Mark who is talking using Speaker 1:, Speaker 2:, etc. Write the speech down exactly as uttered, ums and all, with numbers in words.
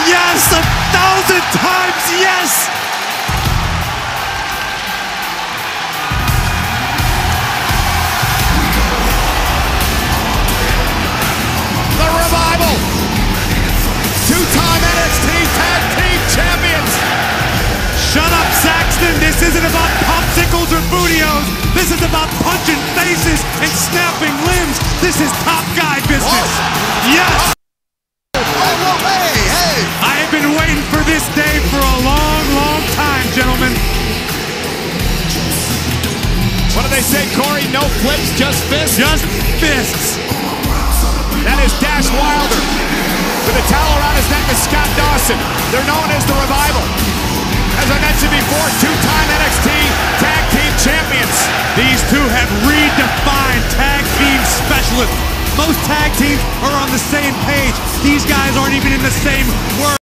Speaker 1: Yes, a thousand times yes!
Speaker 2: The Revival, two-time N X T Tag Team Champions.
Speaker 1: Shut up, Saxton. This isn't about popsicles or bootios. This is about punching faces and snapping limbs. This is top guy business.
Speaker 2: What?
Speaker 1: Yes!
Speaker 2: Oh, well, hey, hey!
Speaker 1: I have been waiting for this day for a long, long time, gentlemen.
Speaker 2: What do they say, Corey? No flips, just fists?
Speaker 1: Just fists.
Speaker 2: That is Dash Wilder. With a towel around his neck is Scott Dawson. They're known as the Revival. As I mentioned before, two-time N X T Tag Team Champions.
Speaker 1: These two have redefined tag team specialists. Most tag teams are on the same page. These guys aren't even in the same word.